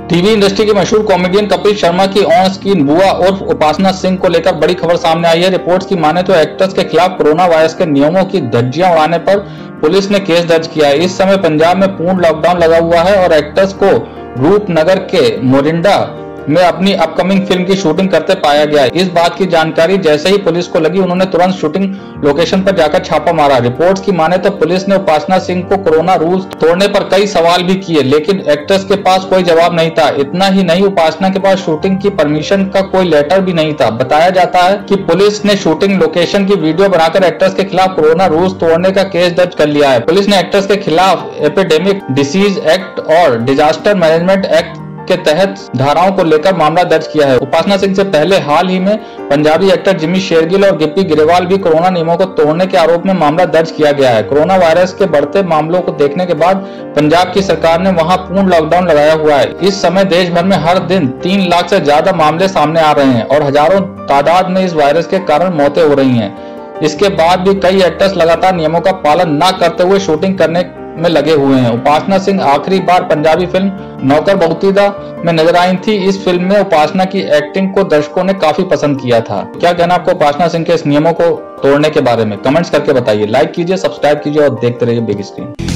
TV industry के मशहूर comedian Kapil Sharma की ऑन स्क्रीन बुआ उर्फ उपासना सिंह को लेकर बड़ी खबर सामने आई है। रिपोर्ट्स की माने तो एक्ट्रेस के खिलाफ कोरोना वायरस के नियमों की धज्जियां उड़ाने पर पुलिस ने केस दर्ज किया है। इस समय पंजाब में पूर्ण लॉकडाउन लगा हुआ है और एक्ट्रेस को रूपनगर के मोरिंडा में अपनी अपकमिंग फिल्म की शूटिंग करते पाया गया है। इस बात की जानकारी जैसे ही पुलिस को लगी, उन्होंने तुरंत शूटिंग लोकेशन पर जाकर छापा मारा। रिपोर्ट्स की माने तो पुलिस ने उपासना सिंह को कोरोना रूल्स तोड़ने पर कई सवाल भी किए, लेकिन एक्ट्रेस के पास कोई जवाब नहीं था। इतना ही नहीं, उपासना के पास शूटिंग की परमिशन का कोई लेटर भी नहीं था। बताया जाता है कि पुलिस ने शूटिंग लोकेशन की वीडियो बनाकर एक्ट्रेस के खिलाफ कोरोना रूल्स तोड़ने का केस दर्ज कर लिया है। पुलिस ने एक्ट्रेस के खिलाफ एपिडेमिक डिसीज एक्ट और डिजास्टर मैनेजमेंट एक्ट के तहत धाराओं को लेकर मामला दर्ज किया है। उपासना सिंह से पहले हाल ही में पंजाबी एक्टर जिमी शेरगिल और गिप्पी ग्रेवाल भी कोरोना नियमों को तोड़ने के आरोप में मामला दर्ज किया गया है। कोरोना वायरस के बढ़ते मामलों को देखने के बाद पंजाब की सरकार ने वहां पूर्ण लॉकडाउन लगाया हुआ है। इस समय देश भर में हर दिन 3 लाख से ज्यादा मामले सामने आ रहे हैं और हजारों तादाद में इस वायरस के कारण मौतें हो रही हैं। इसके बाद भी कई एक्टर्स लगातार नियमों का पालन न करते हुए शूटिंग करने में लगे हुए हैं। उपासना सिंह आखिरी बार पंजाबी फिल्म नौकर बहुतीदा में नजर आई थी। इस फिल्म में उपासना की एक्टिंग को दर्शकों ने काफी पसंद किया था। क्या कहना आपको उपासना सिंह के इस नियमों को तोड़ने के बारे में? कमेंट्स करके बताइए। लाइक कीजिए, सब्सक्राइब कीजिए और देखते रहिए बिग स्क्रीन।